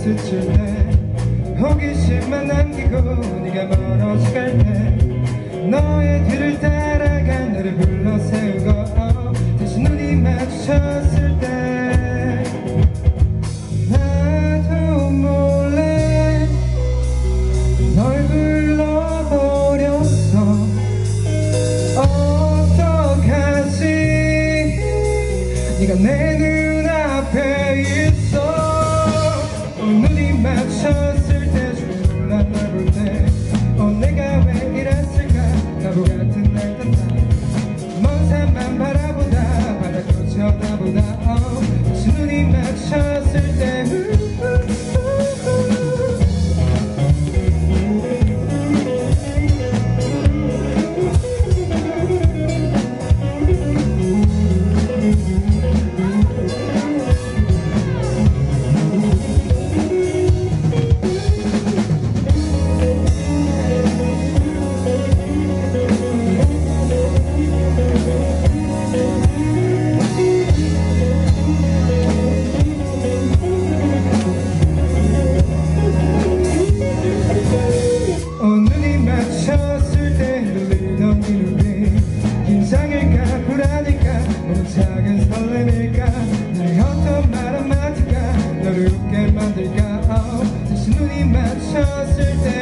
스칠 때 호기심만 남기고 네가 멀어져 갈 때 너의 뒤를 따라가 너를 불러 세우고 다시 눈이 마주쳤을 때 나도 몰래 널 불러버렸어. 어떡하지 네가 내 눈앞에 있어. 눈이 마주쳤을 때 주로 난 널 볼 때 내가 왜 이랬을까. 바보 같은 날 딴다 먼 산만 바라보다 바닥으로 쳐다보다 다시 눈이 마주쳤을 때 눈이 마주쳤을 때 흔들리던 이 눈빛 긴장일까 불안일까 너무 작은 설렘일까 나의 어떤 말 한마디가 너를 웃게 만들까 다시 눈이 마주쳤을 때